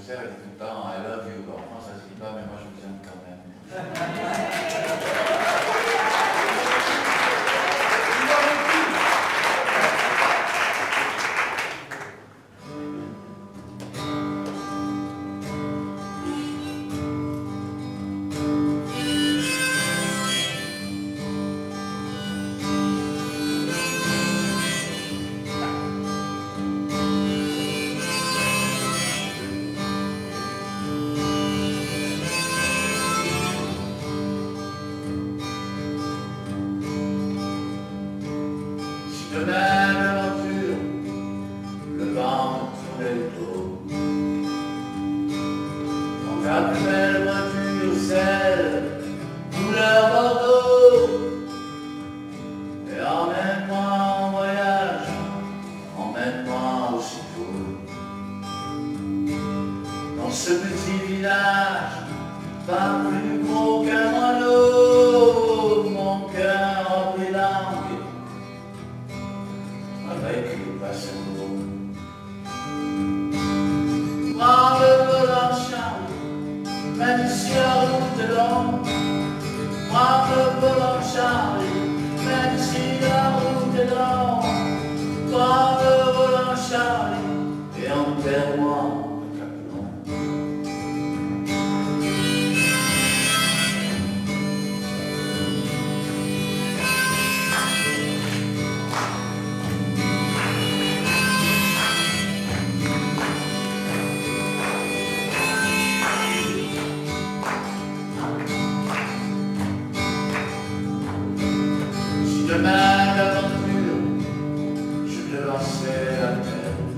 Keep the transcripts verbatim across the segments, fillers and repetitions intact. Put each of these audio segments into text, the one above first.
professeur, il dit tout le temps I love you. En France, ça se dit pas, mais moi je vous aime quand même. De même aventure, le vent me tournait le dos. On garde plus belle voiture, celle couleur Bordeaux. Et emmène-moi en voyage, emmène-moi aussitôt. Dans ce petit village, pas plus gros qu'un moineau, mon cœur rempli d'angue. Avec le passant d'eau. Prends le volant Charlie, même si la route est longue. Prends le volant Charlie, même si la route est longue. Prends le volant Charlie, et enterre-moi à Caplon. Demain d'aventure, je te lançais la tête.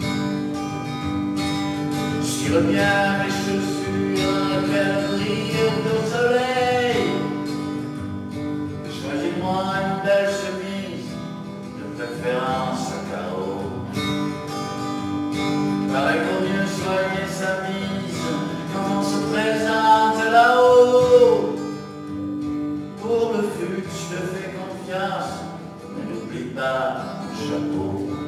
Si revient mes chaussures, qu'elles brillent au soleil. Choisis-moi une belle chemise, de préférence à carreaux. Pareil pour mieux soigner sa mise, quand on se présente là-haut. Pour le fut, je te fais confiance. Mais n'oublie pas mon chapeau.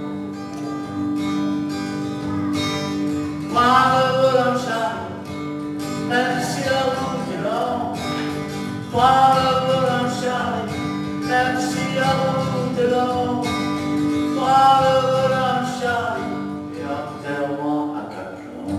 Prends le volant Charlie, même si la route est longue. Prends le volant Charlie, même si la route est longue. Prends le volant Charlie, et enterre-moi à Caplon.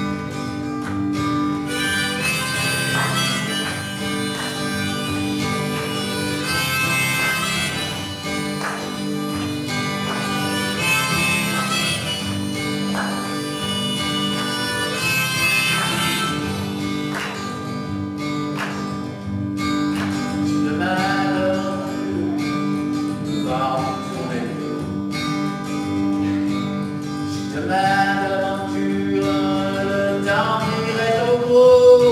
Demain d'aventure, le temps irait au gros.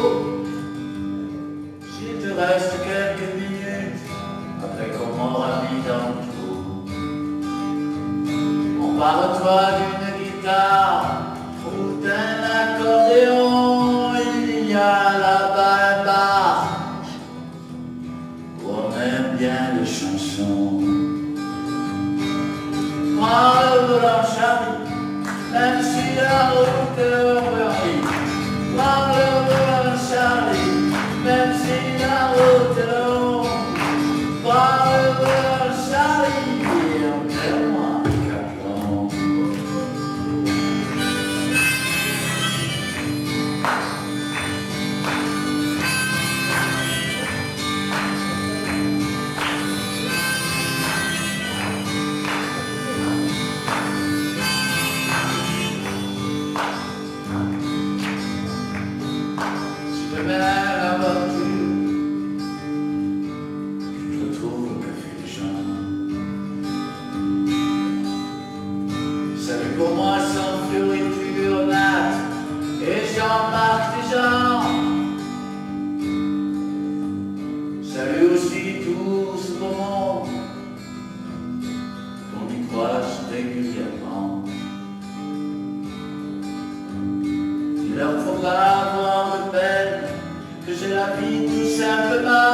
S'il te reste quelques minutes, après qu'on m'aura mis dans le trou, on parle-toi d'une guitare ou d'un accordéon. Il y a là-bas un bar où on aime bien les chansons. Prends le volant Charlie, même si la route est longue. Prends le volant Charlie, même si la route est longue. Prends le volant Charlie, et enterre-moi à Caplon. Demain la voiture, je te trouve au café des gens. Salut pour moi sans fioriture nat et Jean-Marc Desjans. Salut aussi tout ce beau monde qu'on y croise régulièrement. Il leur faut pas avoir de peine, que j'ai la vie tout simplement